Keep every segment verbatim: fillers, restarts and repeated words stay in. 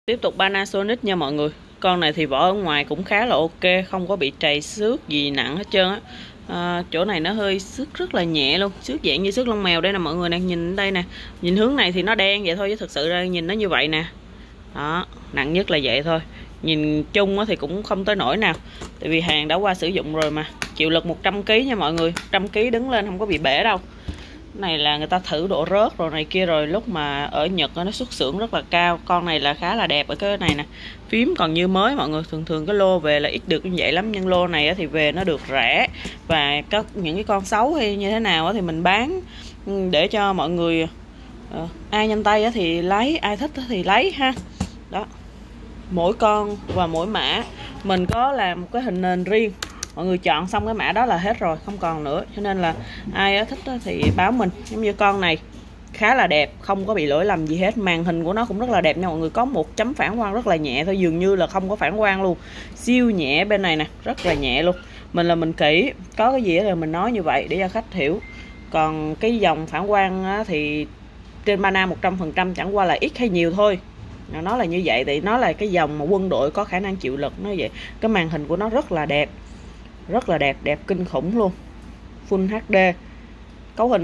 Tiếp tục Panasonic nha mọi người. Con này thì vỏ ở ngoài cũng khá là ok, không có bị trầy xước gì nặng hết trơn á. À, chỗ này nó hơi xước rất là nhẹ luôn, xước dạng như xước lông mèo. Đây nè mọi người nè, nhìn đây nè, nhìn hướng này thì nó đen vậy thôi chứ thực sự ra nhìn nó như vậy nè. Đó, nặng nhất là vậy thôi. Nhìn chung thì cũng không tới nổi nào, tại vì hàng đã qua sử dụng rồi mà. Chịu lực một trăm ki lô gam nha mọi người, một trăm ki lô gam đứng lên không có bị bể đâu. Này là người ta thử độ rớt rồi này kia rồi, lúc mà ở Nhật nó xuất xưởng rất là cao. Con này là khá là đẹp ở cái này nè, phím còn như mới mọi người. Thường thường cái lô về là ít được như vậy lắm, nhưng lô này thì về nó được rẻ. Và có những cái con xấu hay như thế nào thì mình bán để cho mọi người uh, ai nhanh tay thì lấy, ai thích thì lấy ha. Đó, mỗi con và mỗi mã mình có làm một cái hình nền riêng, mọi người chọn xong cái mã đó là hết rồi, không còn nữa. Cho nên là ai thích thì báo mình. Giống như con này khá là đẹp, không có bị lỗi lầm gì hết. Màn hình của nó cũng rất là đẹp nha mọi người, có một chấm phản quang rất là nhẹ thôi, dường như là không có phản quang luôn, siêu nhẹ. Bên này nè rất là nhẹ luôn. Mình là mình kỹ, có cái gì là mình nói như vậy để cho khách hiểu. Còn cái dòng phản quang thì trên Pana một trăm phần trăm, chẳng qua là ít hay nhiều thôi. Nó là như vậy, thì nó là cái dòng mà quân đội có khả năng chịu lực, nó vậy. Cái màn hình của nó rất là đẹp, rất là đẹp, đẹp kinh khủng luôn. Full hát đê, cấu hình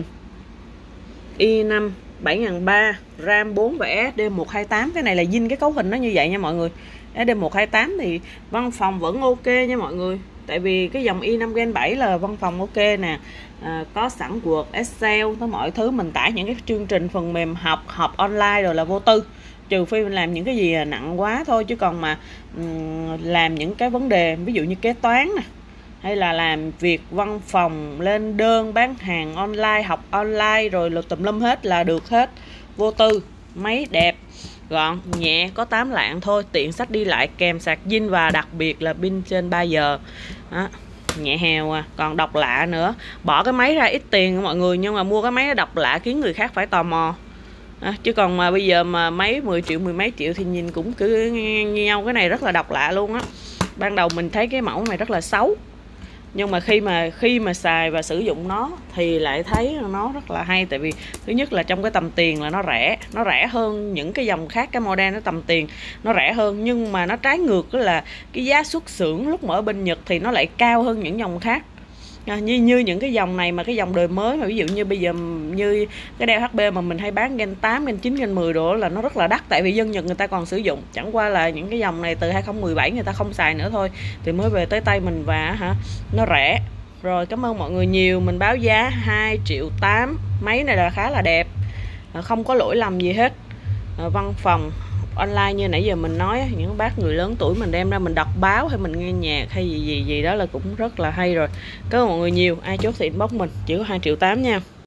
i năm bảy nghìn ba trăm, RAM bốn và ét ét đê một hai tám. Cái này là zin cái cấu hình nó như vậy nha mọi người. ét ét đê một hai tám thì văn phòng vẫn ok nha mọi người. Tại vì cái dòng i năm Gen bảy là văn phòng ok nè, à, có sẵn Word, Excel, có mọi thứ. Mình tải những cái chương trình phần mềm học, học online rồi là vô tư. Trừ phi mình làm những cái gì nặng quá thôi, chứ còn mà um, làm những cái vấn đề ví dụ như kế toán nè, hay là làm việc văn phòng, lên đơn, bán hàng online, học online rồi lục tùm lum hết là được hết. Vô tư, máy đẹp, gọn, nhẹ, có tám lạng thôi, tiện xách đi lại, kèm sạc zin và đặc biệt là pin trên ba giờ. Đó, nhẹ hèo à. Còn độc lạ nữa, bỏ cái máy ra ít tiền mọi người, nhưng mà mua cái máy độc lạ khiến người khác phải tò mò. À, chứ còn mà bây giờ mà mấy mười triệu, mười mấy triệu thì nhìn cũng cứ như nhau. Cái này rất là độc lạ luôn á. Ban đầu mình thấy cái mẫu này rất là xấu, nhưng mà khi mà khi mà xài và sử dụng nó thì lại thấy nó rất là hay. Tại vì thứ nhất là trong cái tầm tiền là nó rẻ, nó rẻ hơn những cái dòng khác. Cái model nó tầm tiền nó rẻ hơn, nhưng mà nó trái ngược là cái giá xuất xưởng lúc mà ở bên Nhật thì nó lại cao hơn những dòng khác. À, như như những cái dòng này mà cái dòng đời mới, mà ví dụ như bây giờ như cái đeo hát pê mà mình hay bán Gen tám, Gen chín, Gen mười đồ là nó rất là đắt, tại vì dân Nhật người ta còn sử dụng. Chẳng qua là những cái dòng này từ hai không một bảy người ta không xài nữa thôi, thì mới về tới tay mình và hả nó rẻ. Rồi, cảm ơn mọi người nhiều. Mình báo giá hai triệu tám. Máy này là khá là đẹp, không có lỗi lầm gì hết. Văn phòng online như nãy giờ mình nói, những bác người lớn tuổi mình đem ra mình đọc báo hay mình nghe nhạc hay gì gì gì đó là cũng rất là hay rồi. Cảm ơn mọi người nhiều. Ai chốt thì inbox mình, chỉ có hai triệu tám nha.